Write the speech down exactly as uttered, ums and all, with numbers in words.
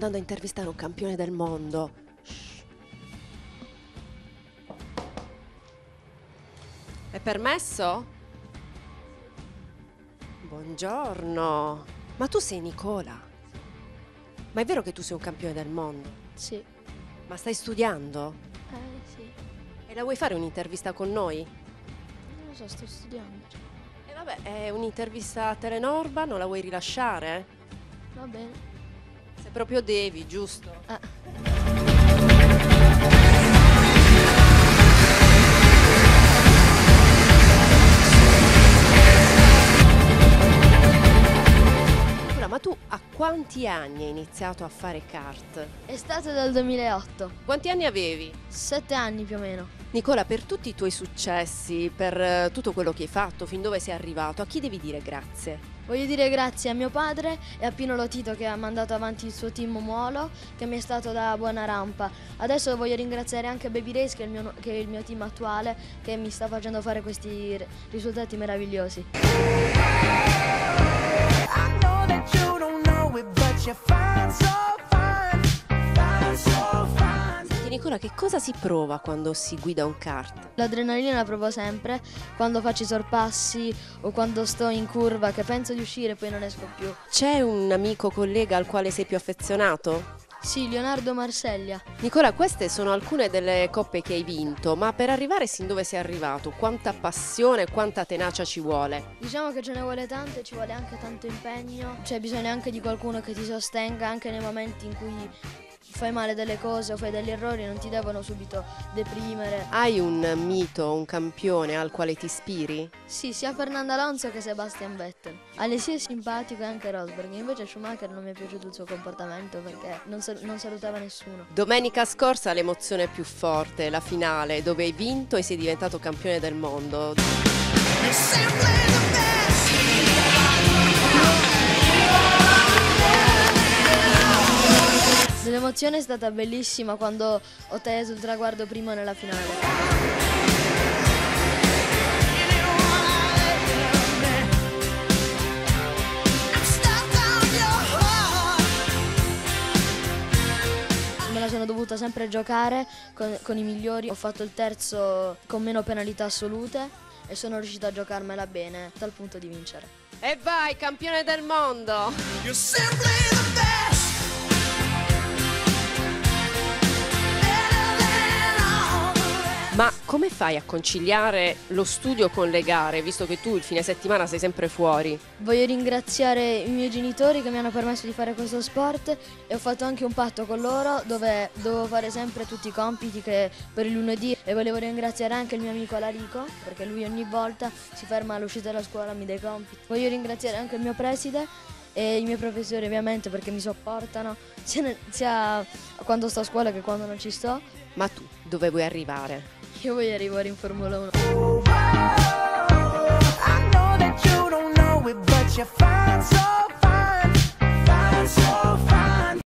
andando a intervistare un campione del mondo. Shh. È permesso? Buongiorno. Ma tu sei Nicola? Ma è vero che tu sei un campione del mondo? Sì. Ma stai studiando? Eh, sì. E la vuoi fare un'intervista con noi? Non lo so, sto studiando. E vabbè, è un'intervista a Telenorba, non la vuoi rilasciare? Va bene. Se proprio devi, giusto? Eh. Nicola, ma tu a quanti anni hai iniziato a fare kart? È stato dal duemilaotto. Quanti anni avevi? Sette anni più o meno. Nicola, per tutti i tuoi successi, per eh, tutto quello che hai fatto, fin dove sei arrivato, a chi devi dire grazie? Voglio dire grazie a mio padre e a Pino Lotito che ha mandato avanti il suo team Muolo, che mi è stato da buona rampa. Adesso voglio ringraziare anche Baby Race, che è il mio, che è il mio team attuale, che mi sta facendo fare questi r- risultati meravigliosi. Senti Nicola, che cosa si prova quando si guida un kart? L'adrenalina la provo sempre quando faccio i sorpassi o quando sto in curva, che penso di uscire e poi non esco più. C'è un amico collega al quale sei più affezionato? Sì, Leonardo Marseglia. Nicola, queste sono alcune delle coppe che hai vinto, ma per arrivare sin dove sei arrivato, quanta passione e quanta tenacia ci vuole? Diciamo che ce ne vuole tante, ci vuole anche tanto impegno, c'è bisogno anche di qualcuno che ti sostenga anche nei momenti in cui fai male delle cose o fai degli errori, non ti devono subito deprimere. Hai un mito, un campione al quale ti ispiri? Sì, sia Fernando Alonso che Sebastian Vettel. Alesi è simpatico e anche Rosberg, invece Schumacher non mi è piaciuto il suo comportamento perché non, sal- non salutava nessuno. Domenica scorsa l'emozione più forte, la finale, dove hai vinto e sei diventato campione del mondo. L'emozione è stata bellissima quando ho teso il traguardo primo nella finale. Me la sono dovuta sempre giocare con, con i migliori, ho fatto il terzo con meno penalità assolute e sono riuscita a giocarmela bene dal punto di vincere. E vai, campione del mondo! Ma come fai a conciliare lo studio con le gare, visto che tu il fine settimana sei sempre fuori? Voglio ringraziare i miei genitori che mi hanno permesso di fare questo sport e ho fatto anche un patto con loro dove dovevo fare sempre tutti i compiti che per il lunedì, e volevo ringraziare anche il mio amico Alarico perché lui ogni volta si ferma all'uscita dalla scuola e mi dà i compiti. Voglio ringraziare anche il mio preside e i miei professori ovviamente perché mi supportano sia, nel- sia quando sto a scuola che quando non ci sto. Ma tu dove vuoi arrivare? Io voglio arrivare in Formula uno. I know that you don't know it, but you're fine so